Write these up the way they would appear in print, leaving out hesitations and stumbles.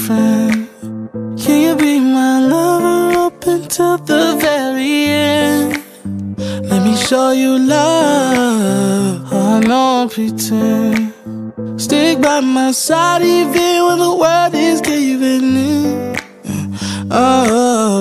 friend. Can you be my lover up until the very end? Let me show you love, oh, no pretend. Stick by my side even when the world is giving in. Oh,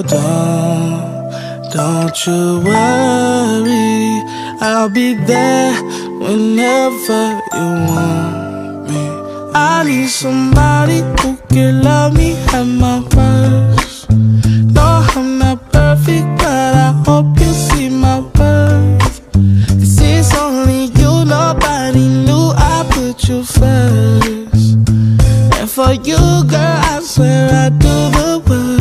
don't you worry, I'll be there whenever you want me. I need somebody who can love me at my worst. No, I'm not perfect, but I hope you see my worth. 'Cause it's only you, nobody knew I put you first. And for you, girl, I swear I do the worst.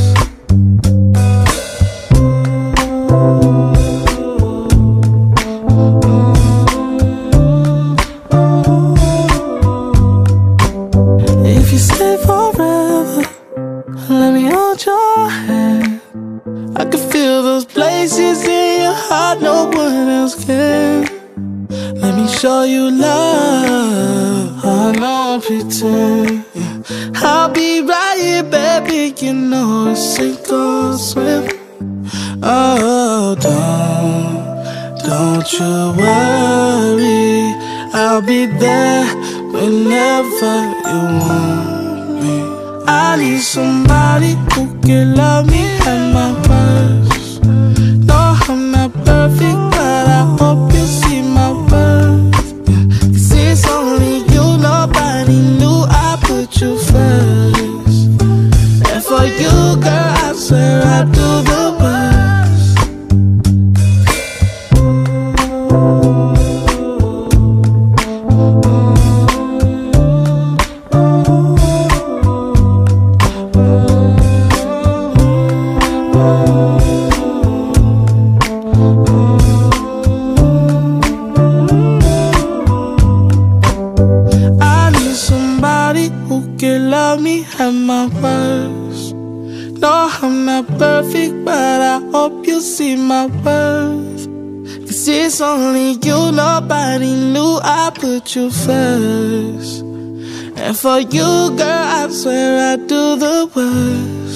If you stay forever, let me hold your hand. I can feel those places in your heart no one else can. Let me show you love, oh, no pretend. I'll be right here, baby, you know it's sink or swim. Oh, don't you worry, I'll be there whenever you want me. I need somebody who can love me at my worst. No, I'm not perfect, but I hope you see my worth. 'Cause it's only you, nobody knew I put you first. And for you, girl, I swear I do the worst. Who can love me at my worst. No, I'm not perfect, but I hope you see my worth. 'Cause it's only you, nobody knew I put you first. And for you, girl, I swear I do the worst.